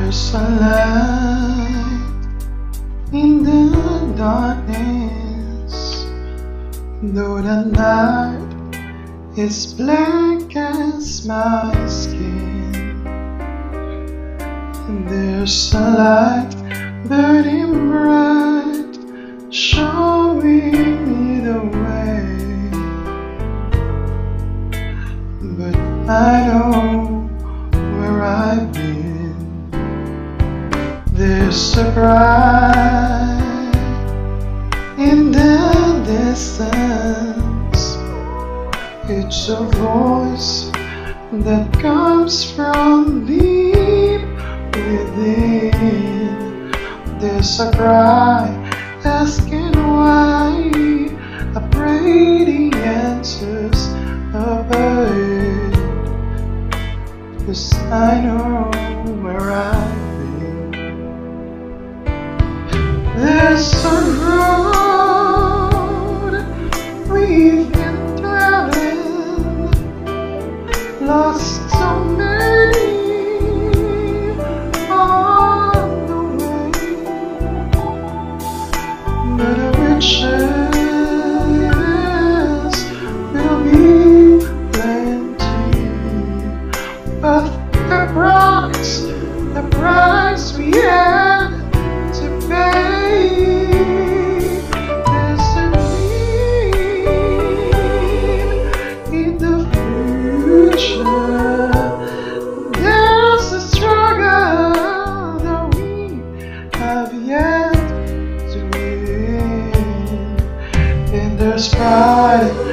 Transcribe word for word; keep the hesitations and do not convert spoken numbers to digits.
There's a light in the darkness, though the night is black as my skin. There's a light burning bright, showing me the way. But I know where I've been. There's a cry in the distance. It's a voice that comes from deep within. There's a cry asking why. I pray the answers above, 'cause I know where I've been. There's a road we've been traveling, lost so many on the way, but the riches will be plenty, but the price, the price we had to pay. There's a need in the future. There's a struggle that we have yet to win. And there's pride